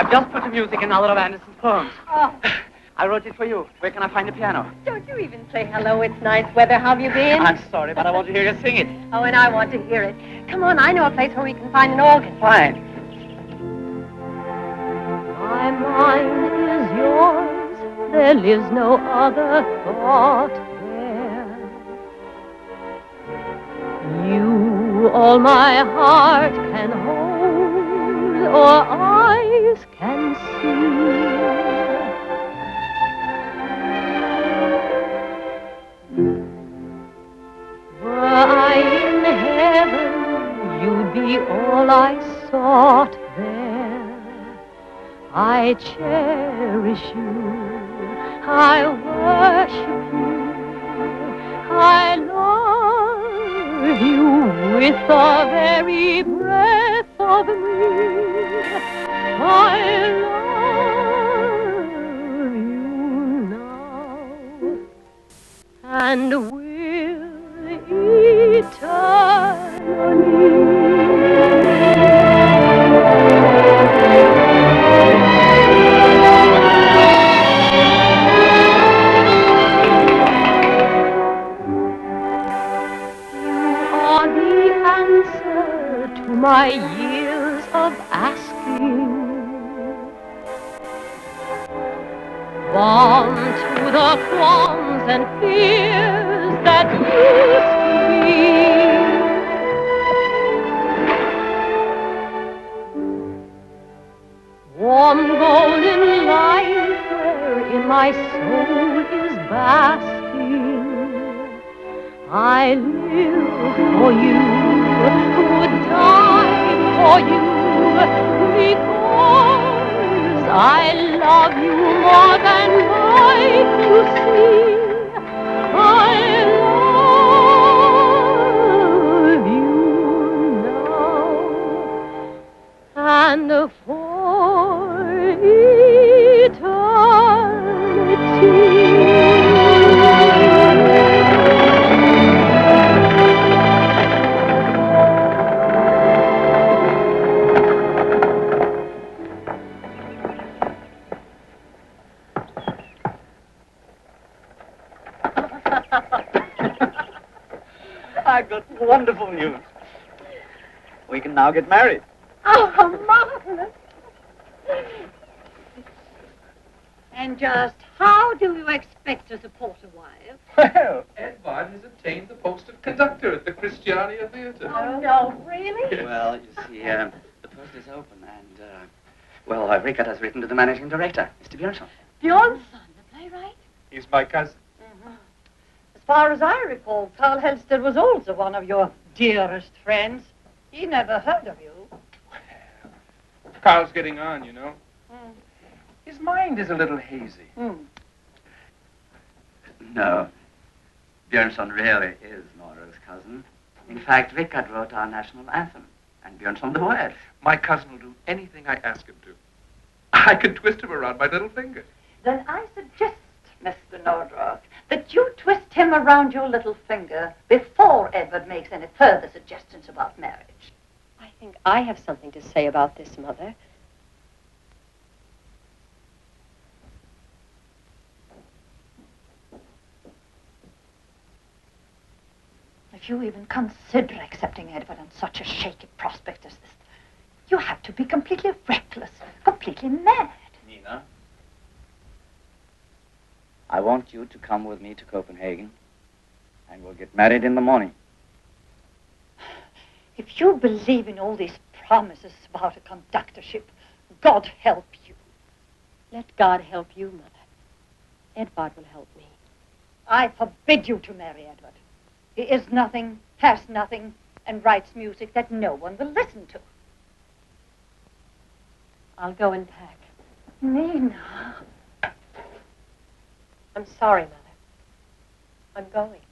I've just put the music in another of Anderson's poems. Oh. I wrote it for you. Where can I find the piano? Don't you even say hello. It's nice weather. How have you been? I'm sorry, but I want to hear you sing it. Oh, and I want to hear it. Come on, I know a place where we can find an organ. Fine. My mind is yours. There lives no other thought there. You, all my heart can hold, or eyes can see. Were I in heaven, you'd be all I sought there. I cherish you, I worship you, I love you with the very breath of me. I love you now, and will eternally. My years of asking, balm to the qualms and fears that used to be. Warm golden light wherein my soul is basking. I live for you, would die for you, because I love you more than life you see. I love you now, and for eternity. I've got wonderful news. We can now get married. Oh, marvelous. And just how do you expect to support a wife? Well, Edvard has obtained the post of conductor at the Christiania Theatre. Oh, no, really? Yes. Well, you see, the post is open, and, Rikard has written to the managing director, Mr. Björnsson. Björnsson, the playwright? He's my cousin. As far as I recall, Carl Helsted was also one of your dearest friends. He never heard of you. Well, Carl's getting on, you know. His mind is a little hazy. No. Björnsson really is Nora's cousin. In fact, Rikard wrote our national anthem, and Björnsson the words. My cousin will do anything I ask him to. I can twist him around my little finger. Then I suggest, Mr. Nordraak, that you twist him around your little finger before Edvard makes any further suggestions about marriage. I think I have something to say about this, Mother. If you even consider accepting Edvard on such a shaky prospect as this, you have to be completely reckless, completely mad. Nina, I want you to come with me to Copenhagen, and we'll get married in the morning. If you believe in all these promises about a conductorship, God help you. Let God help you, Mother. Edvard will help me. I forbid you to marry Edvard. He is nothing, has nothing, and writes music that no one will listen to. I'll go and pack. Nina. I'm sorry, Mother. I'm going.